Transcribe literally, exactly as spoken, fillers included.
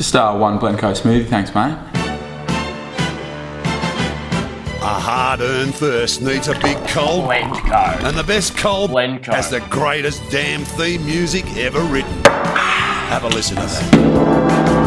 Just uh, one Blendco Smoothie, thanks mate. A hard-earned thirst needs a big cold. Blendco. And the best cold Blendco. has the greatest damn theme music ever written. Have a listen to that.